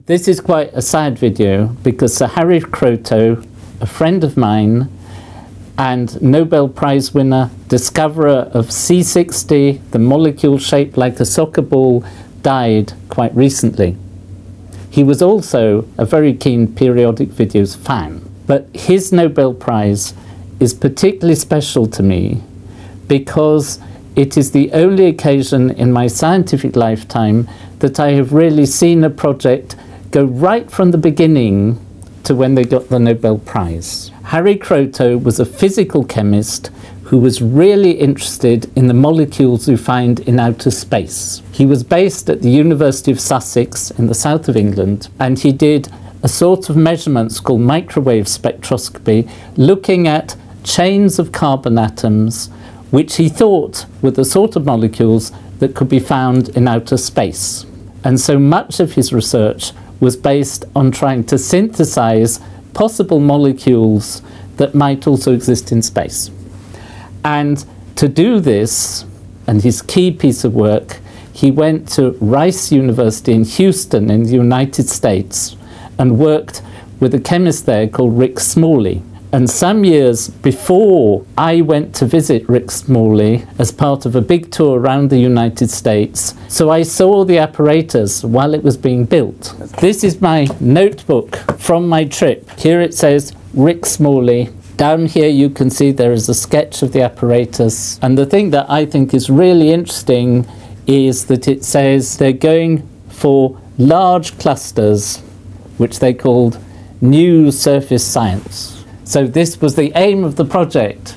This is quite a sad video because Sir Harry Kroto, a friend of mine and Nobel Prize winner, discoverer of C60, the molecule shaped like a soccer ball, died quite recently. He was also a very keen periodic videos fan. But his Nobel Prize is particularly special to me because it is the only occasion in my scientific lifetime that I have really seen a project go right from the beginning to when they got the Nobel Prize. Harry Kroto was a physical chemist who was really interested in the molecules we find in outer space. He was based at the University of Sussex in the south of England, and he did a sort of measurements called microwave spectroscopy, looking at chains of carbon atoms which he thought were the sort of molecules that could be found in outer space. And so much of his research was based on trying to synthesize possible molecules that might also exist in space. And to do this, and his key piece of work, he went to Rice University in Houston in the United States and worked with a chemist there called Rick Smalley. And some years before I went to visit Rick Smalley as part of a big tour around the United States, so I saw the apparatus while it was being built. This is my notebook from my trip. Here it says Rick Smalley. Down here you can see there is a sketch of the apparatus. And the thing that I think is really interesting is that it says they're going for large clusters, which they called new surface science. So this was the aim of the project.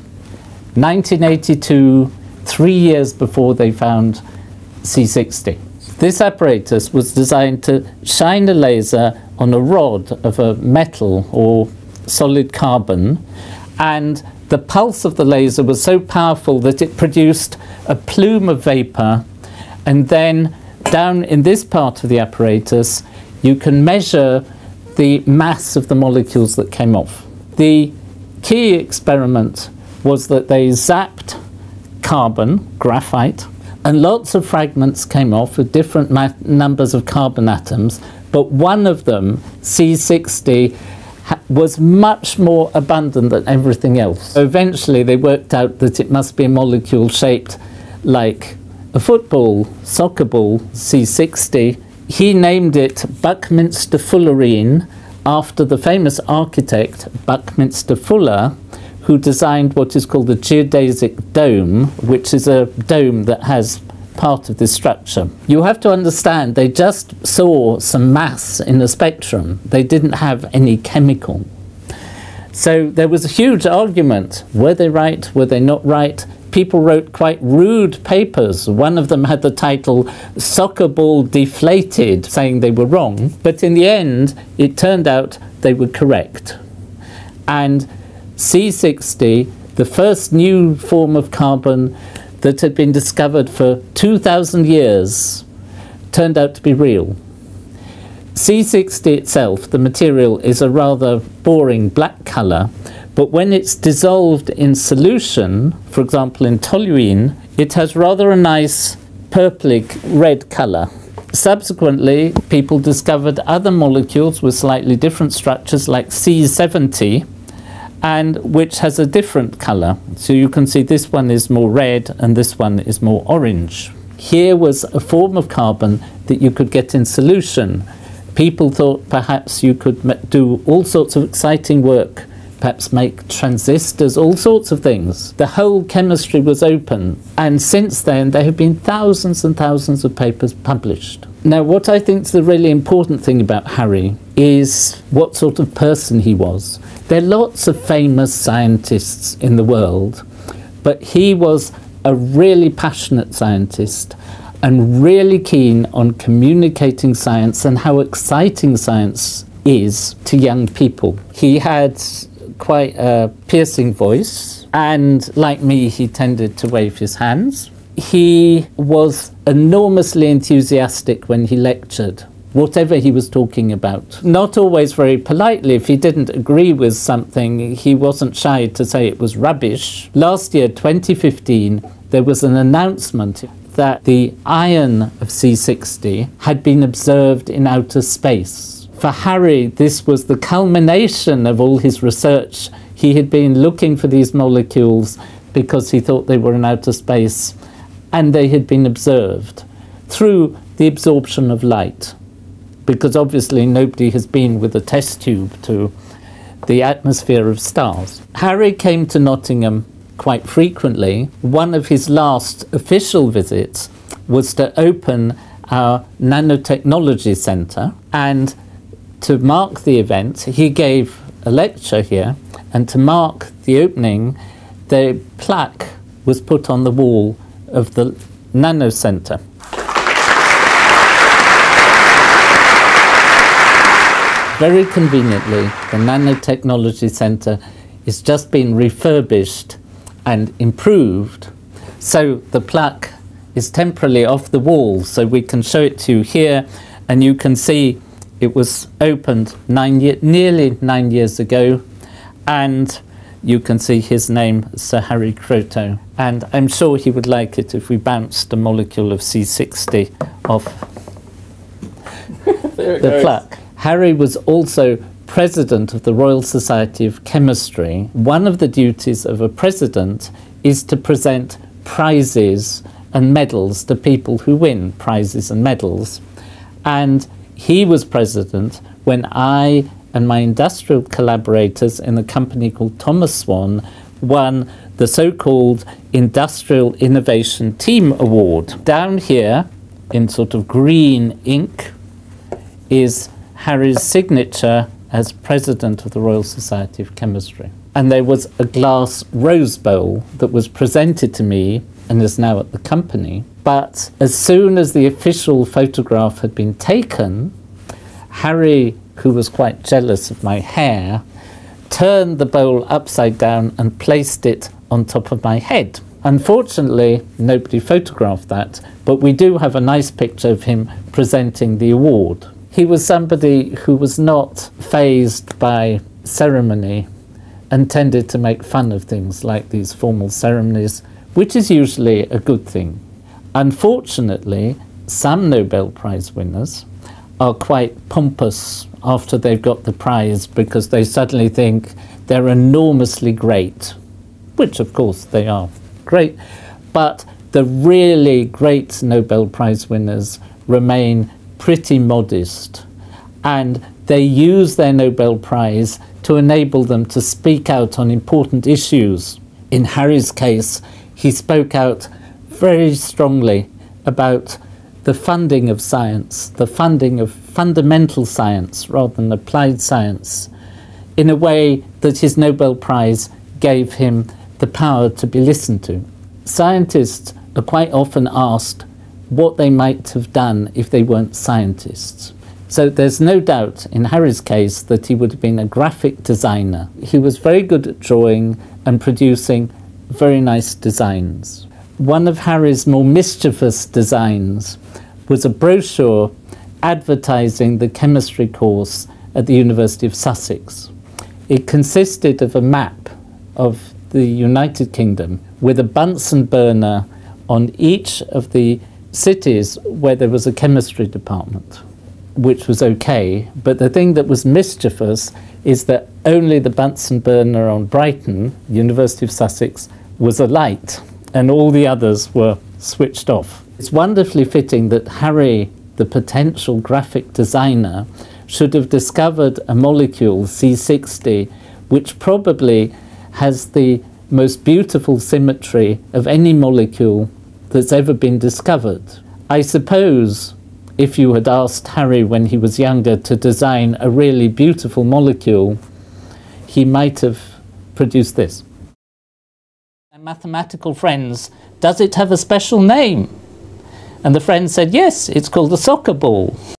1982, 3 years before they found C60. This apparatus was designed to shine a laser on a rod of a metal or solid carbon, and the pulse of the laser was so powerful that it produced a plume of vapor, and then down in this part of the apparatus you can measure the mass of the molecules that came off. The key experiment was that they zapped carbon, graphite, and lots of fragments came off with different numbers of carbon atoms, but one of them, C60, was much more abundant than everything else. So eventually they worked out that it must be a molecule shaped like a football, soccer ball, C60. He named it Buckminster Fullerene, after the famous architect Buckminster Fuller, who designed what is called the geodesic dome, which is a dome that has part of this structure. You have to understand, they just saw some mass in the spectrum. They didn't have any chemical. So there was a huge argument. Were they right? Were they not right? People wrote quite rude papers. One of them had the title "Soccer Ball Deflated," saying they were wrong. But in the end, it turned out they were correct. And C60, the first new form of carbon that had been discovered for 2,000 years, turned out to be real. C60 itself, the material, is a rather boring black colour, but when it's dissolved in solution, for example in toluene, it has rather a nice purplic red colour. Subsequently, people discovered other molecules with slightly different structures like C70, and which has a different colour. So you can see this one is more red and this one is more orange. Here was a form of carbon that you could get in solution. People thought perhaps you could do all sorts of exciting work, perhaps make transistors, all sorts of things. The whole chemistry was open, and since then there have been thousands and thousands of papers published. Now, what I think is the really important thing about Harry is what sort of person he was. There are lots of famous scientists in the world, but he was a really passionate scientist and really keen on communicating science and how exciting science is to young people. He had quite a piercing voice, and like me, he tended to wave his hands. He was enormously enthusiastic when he lectured, whatever he was talking about. Not always very politely. If he didn't agree with something, he wasn't shy to say it was rubbish. Last year, 2015, there was an announcement that the iron of C60 had been observed in outer space. For Harry, this was the culmination of all his research. He had been looking for these molecules because he thought they were in outer space, and they had been observed through the absorption of light, because obviously nobody has been with a test tube to the atmosphere of stars. Harry came to Nottingham quite frequently. One of his last official visits was to open our nanotechnology centre, and to mark the event he gave a lecture here, and to mark the opening the plaque was put on the wall of the Nano Centre. Very conveniently, the Nanotechnology Centre is just being refurbished and improved, so the plaque is temporarily off the wall, so we can show it to you here, and you can see it was opened nearly 9 years ago, and you can see his name, Sir Harry Kroto, and I'm sure he would like it if we bounced a molecule of C60 off the plaque. Harry was also president of the Royal Society of Chemistry. One of the duties of a president is to present prizes and medals to people who win prizes and medals. And he was president when I and my industrial collaborators in a company called Thomas Swan won the so-called Industrial Innovation Team Award. Down here, in sort of green ink, is Harry's signature as president of the Royal Society of Chemistry. And there was a glass rose bowl that was presented to me and is now at the company. But as soon as the official photograph had been taken, Harry, who was quite jealous of my hair, turned the bowl upside down and placed it on top of my head. Unfortunately, nobody photographed that, but we do have a nice picture of him presenting the award. He was somebody who was not fazed by ceremony and tended to make fun of things like these formal ceremonies, which is usually a good thing. Unfortunately, some Nobel Prize winners are quite pompous after they've got the prize because they suddenly think they're enormously great, which of course they are great, but the really great Nobel Prize winners remain pretty modest, and they use their Nobel Prize to enable them to speak out on important issues. In Harry's case, he spoke out very strongly about the funding of science, the funding of fundamental science rather than applied science, in a way that his Nobel Prize gave him the power to be listened to. Scientists are quite often asked what they might have done if they weren't scientists. So there's no doubt in Harry's case that he would have been a graphic designer. He was very good at drawing and producing very nice designs. One of Harry's more mischievous designs was a brochure advertising the chemistry course at the University of Sussex. It consisted of a map of the United Kingdom with a Bunsen burner on each of the cities where there was a chemistry department, which was okay, but the thing that was mischievous is that only the Bunsen burner on Brighton, University of Sussex, was alight, and all the others were switched off. It's wonderfully fitting that Harry, the potential graphic designer, should have discovered a molecule, C60, which probably has the most beautiful symmetry of any molecule that's ever been discovered. I suppose if you had asked Harry when he was younger to design a really beautiful molecule, he might have produced this. My mathematical friends, does it have a special name? And the friend said, yes, it's called a soccer ball.